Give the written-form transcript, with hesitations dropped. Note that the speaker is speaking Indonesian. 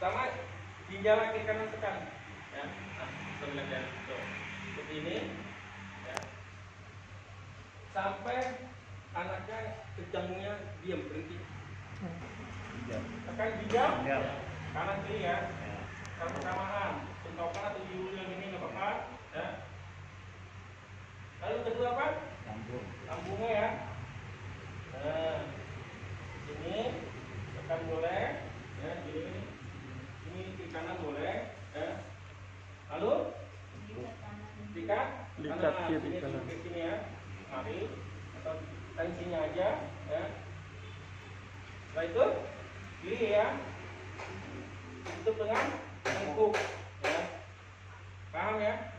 sama ginjal kiri kanan tekan ya. Nah, sebelah ya. Tuh. Seperti ini ya. Sampai anaknya jantungnya diam berhenti. Tekan ginjal kanan kiri ya. Sama-samaan bentrokan atau diulang ini nggak apa-apa ya. Lalu kedua apa? Lambungnya ya. Nah, ini tekan boleh ya, ini kiri kanan boleh ya. Lalu likat kiri kanan ke sini ya. Mari atau tensinya aja ya. Setelah itu kiri ya. Tutup dengan tengkuk ya. Paham ya?